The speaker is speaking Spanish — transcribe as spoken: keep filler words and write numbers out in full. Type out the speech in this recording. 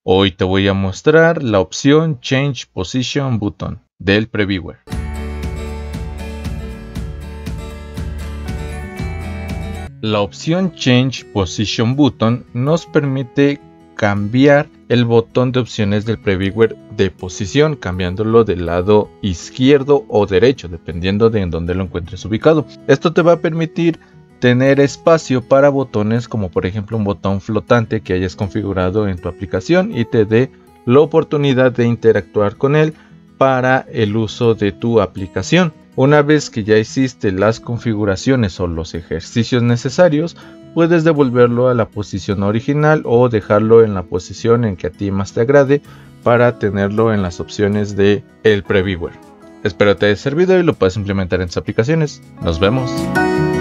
Hoy te voy a mostrar la opción Change Position Button del Previewer. La opción Change Position Button nos permite cambiar el botón de opciones del Previewer de posición, cambiándolo del lado izquierdo o derecho, dependiendo de en dónde lo encuentres ubicado. Esto te va a permitir tener espacio para botones como por ejemplo un botón flotante que hayas configurado en tu aplicación y te dé la oportunidad de interactuar con él para el uso de tu aplicación. Una vez que ya hiciste las configuraciones o los ejercicios necesarios, puedes devolverlo a la posición original o dejarlo en la posición en que a ti más te agrade para tenerlo en las opciones de el Previewer. Espero te haya servido y lo puedas implementar en tus aplicaciones. Nos vemos.